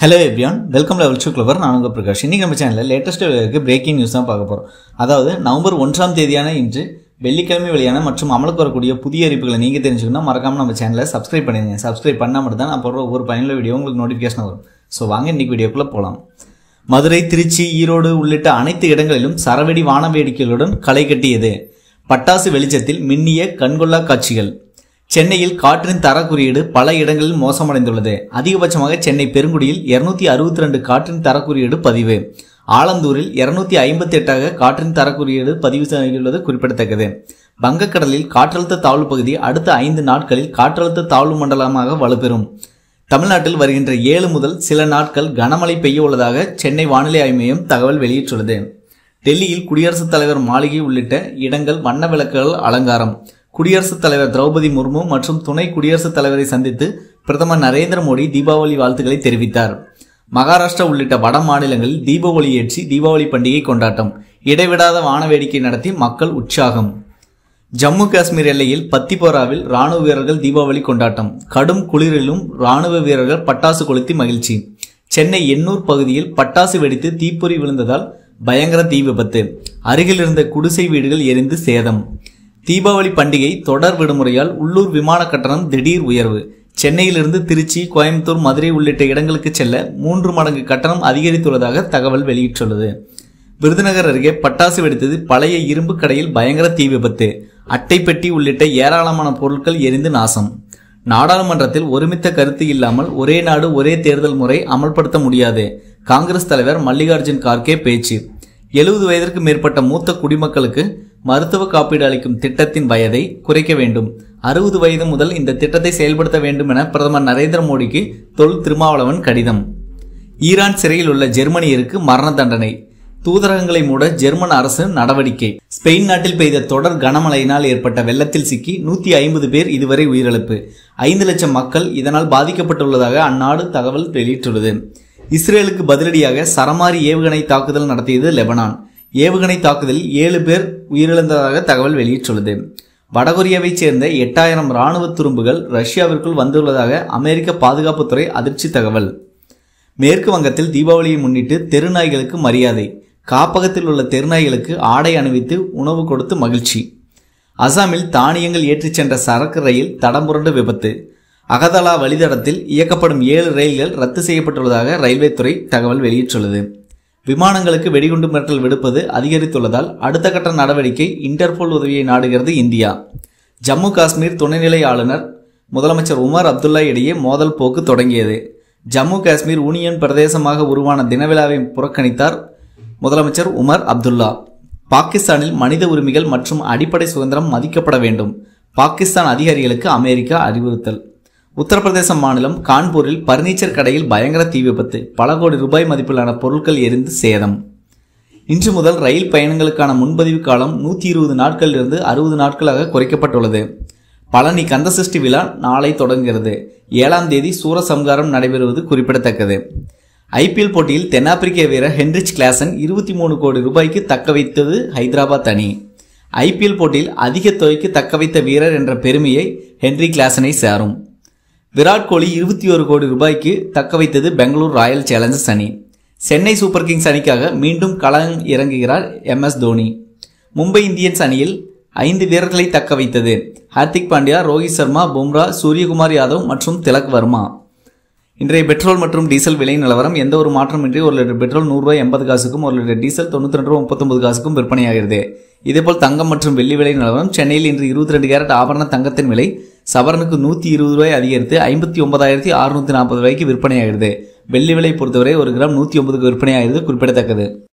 Hello everyone, welcome to Level 2 Clever. நான் உங்க பிரகாஷ். இன்னைக்கு நம்ம சேனல்ல லேட்டஸ்ட் பிரேக்கிங் நியூஸ் தான் பார்க்க போறோம். அதாவது நவம்பர் 1ஆம் தேதியான இன்று வெள்ளிக்கிழமை வெளியான மற்றும் அமலுக்கு வரக்கூடிய புதிய அறிவிப்புகளை நீங்க தெரிஞ்சுக்கணும் மறக்காம நம்ம சேனலை சப்ஸ்கிரைப் பண்ணுங்க. சப்ஸ்கிரைப் பண்ணா மட்டும் தான் நான் போடுற ஒவ்வொரு பயனுள்ள வீடியோ உங்களுக்கு நோட்டிஃபிகேஷன் வரும். சோ வாங்க இன்னைக்கு வீடியோக்குள்ள போலாம். மதுரை, திருச்சி, ஈரோடு உள்ளிட்ட அனைத்து இடங்களிலும் சரவெடி வான வேடிக்கைகளுடன் களை கட்டியது. பட்டாசு வெளிச்சத்தில் மின்னிய கண்கொள்ளா காட்சிகள். சென்னையில் காற்றின் தர குறியீடு பல இடங்களில் மோசமடைந்துள்ளது. அதிகபட்சமாக சென்னை பெருங்குடியில் 262 காற்றின் தர குறியீடு பதிவு. ஆலந்தூரில் 258 காற்றின் தர குறியீடு பதிவு செய்துள்ளது குறிப்பிடத்தக்கது. வங்கக்கடலில் காற்றழுத்த தாழ்வு பகுதி அடுத்த 5 நாட்களில் காற்றழுத்த தாழ்வு மண்டலமாக வலுப்பெறும். தமிழ்நாட்டில் வருகின்ற 7 முதல் சில நாட்கள் கனமழை பெய்ய உள்ளதாக சென்னை வானிலை ஆய்வு மையம் தகவல் வெளியிட்டுள்ளது. டெல்லியில் குடியரசுத் தலைவர் மாளிகை உள்ளிட்ட இடங்கள் வண்ண விளக்குகள் அலங்காரம். குடியரசுத் தலைவர் திரௌபதி முர்மு மற்றும் துணை குடியரசுத் தலைவரை சந்தித்து பிரதமர் நரேந்திர மோடி தீபாவளி வாழ்த்துக்களை தெரிவித்தார். மகாராஷ்டிரா உள்ளிட்ட வட மாநிலங்களில் தீப ஒளி ஏற்றி தீபாவளி பண்டிகை கொண்டாட்டம். இடைவிடாத வான வேடிக்கை நடத்தி மக்கள் உற்சாகம். ஜம்மு காஷ்மீர் எல்லையில் பத்திபோராவில் ராணுவ வீரர்கள் தீபாவளி கொண்டாட்டம். கடும் குளிரிலும் ராணுவ வீரர்கள் பட்டாசு கொளுத்தி மகிழ்ச்சி. சென்னை எண்ணூர் பகுதியில் பட்டாசு வெடித்து தீப்பொறி விழுந்ததால் பயங்கர தீ விபத்து. அருகில் இருந்த குடிசை வீடுகள் எரிந்து சேதம். தீபாவளி பண்டிகை தொடர் விடுமுறையால் உள்ளூர் விமான கட்டணம் திடீர் உயர்வு. சென்னையிலிருந்து திருச்சி, கோயம்புத்தூர், மதுரை உள்ளிட்ட இடங்களுக்கு செல்ல 3 மடங்கு கட்டணம் அதிகரித்துள்ளதாக தகவல் வெளியிட்டுள்ளது. விருதுநகர் அருகே பட்டாசு வெடித்தது பழைய இரும்பு கடையில் பயங்கர தீ விபத்து. அட்டை பெட்டி உள்ளிட்ட ஏராளமான பொருட்கள் எரிந்து நாசம். நாடாளுமன்றத்தில் ஒருமித்த கருத்து இல்லாமல் ஒரே நாடு ஒரே தேர்தல் முறை அமல்படுத்த முடியாது. காங்கிரஸ் தலைவர் மல்லிகார்ஜுன் கார்கே பேச்சு. 70 வயதிற்கு மேற்பட்ட மூத்த குடிமக்களுக்கு மருத்துவ காப்பீடு அளிக்கும் திட்டத்தின் வயதை குறைக்க வேண்டும். 60 வயது முதல் இந்த திட்டத்தை செயல்படுத்த வேண்டும் என பிரதமர் நரேந்திர மோடிக்கு தொல் திருமாவளவன் கடிதம். ஈரான் சிறையில் உள்ள ஜெர்மனியருக்கு மரண தண்டனை. தூதரகங்களை மூட ஜெர்மன் அரசு நடவடிக்கை. ஸ்பெயின் நாட்டில் பெய்த தொடர் கனமழையினால் ஏற்பட்ட வெள்ளத்தில் சிக்கி 150 பேர் இதுவரை உயிரிழப்பு. 5 லட்சம் மக்கள் இதனால் பாதிக்கப்பட்டுள்ளதாக அந்நாடு தகவல் வெளியிட்டுள்ளது. இஸ்ரேலுக்கு பதிலடியாக சரமாரி ஏவுகணை தாக்குதல் நடத்தியது லெபனான். ஏவுகணை தாக்குதலில் 7 பேர் உயிரிழந்ததாக தகவல் வெளியிட்டுள்ளது. வடகொரியாவைச் சேர்ந்த 8000 ராணுவ துரும்புகள் ரஷ்யாவிற்குள் வந்துள்ளதாக அமெரிக்க பாதுகாப்புத்துறை அதிர்ச்சி தகவல். மேற்கு வங்கத்தில் தீபாவளியை முன்னிட்டு தெருநாய்களுக்கு மரியாதை. காப்பகத்தில் உள்ள தெருநாய்களுக்கு ஆடை அணிவித்து உணவு கொடுத்து மகிழ்ச்சி. அசாமில் தானியங்கள் ஏற்றிச் சென்ற சரக்கு ரயில் தடம்புரண்டு விபத்து. அகதலா வழித்தடத்தில் இயக்கப்படும் 7 ரயில்கள் ரத்து செய்யப்பட்டுள்ளதாக ரயில்வே துறை தகவல் வெளியிட்டுள்ளது. விமானங்களுக்கு வெடிகுண்டு மிரட்டல் விடுப்பது அதிகரித்துள்ளதால் அடுத்த கட்ட நடவடிக்கை இன்டர்போல் உதவியை நாடுகிறது இந்தியா. ஜம்மு காஷ்மீர் துணைநிலை ஆளுநர் முதலமைச்சர் உமர் அப்துல்லா இடையே மோதல் போக்கு தொடங்கியது. ஜம்மு காஷ்மீர் யூனியன் பிரதேசமாக உருவான தினவிழாவை புறக்கணித்தார் முதலமைச்சர் உமர் அப்துல்லா. பாகிஸ்தானில் மனித உரிமைகள் மற்றும் அடிப்படை சுதந்திரம் மதிக்கப்பட வேண்டும். பாகிஸ்தான் அதிகாரிகளுக்கு அமெரிக்கா அறிவுறுத்தல். உத்தரப்பிரதேச மாநிலம் கான்பூரில் பர்னிச்சர் கடையில் பயங்கர தீ விபத்து. பல கோடி ரூபாய் மதிப்பிலான பொருட்கள் எரிந்து சேதம். இன்று முதல் ரயில் பயணங்களுக்கான முன்பதிவு காலம் 120 நாட்களிலிருந்து 60 நாட்களாக குறைக்கப்பட்டுள்ளது. பழனி கந்தசஷ்டி விழா நாளை தொடங்குகிறது. 7ஆம் தேதி சூரசம்காரம் நடைபெறுவது குறிப்பிடத்தக்கது. ஐபிஎல் போட்டியில் தென்னாப்பிரிக்க வீரர் ஹென்ரிச் கிளாசன் 23 கோடி ரூபாய்க்கு தக்க வைத்தது ஹைதராபாத் அணி. ஐபிஎல் போட்டியில் அதிக தொகைக்கு தக்க வைத்த வீரர் என்ற பெருமையை ஹென்ரி கிளாசனை சாரும். விராட் கோலி 21 கோடி ரூபாய்க்கு தக்க வைத்தது பெங்களூர் ராயல் சேலஞ்சர்ஸ் அணி. சென்னை சூப்பர் கிங்ஸ் அணிக்காக மீண்டும் களம் இறங்குகிறார் MS தோனி. மும்பை இந்தியன்ஸ் அணியில் 5 வீரர்களை தக்க வைத்தது. ஹார்திக் பாண்டியா, ரோஹித் சர்மா, பும்ரா, சூரியகுமார் யாதவ் மற்றும் திலக் வர்மா. இன்றைய பெட்ரோல் மற்றும் டீசல் விலை நிலவரம். எந்த ஒரு மாற்றமின்றி 1 லிட்டர் பெட்ரோல் ₹100.80 1 லிட்டர் டீசல் ₹92.39 விற்பனையாகிறது. இதேபோல் தங்கம் மற்றும் வெள்ளி விலை நிலவரம். சென்னையில் இன்று 22 கேரட் ஆபரண தங்கத்தின் விலை சவரனுக்கு ₹120 அதிகரித்து 59,640 விற்பனையாகிறது. வெள்ளி விலை பொறுத்தவரை 1 கிராம் 109 விற்பனையாகிறது குறிப்பிடத்தக்கது.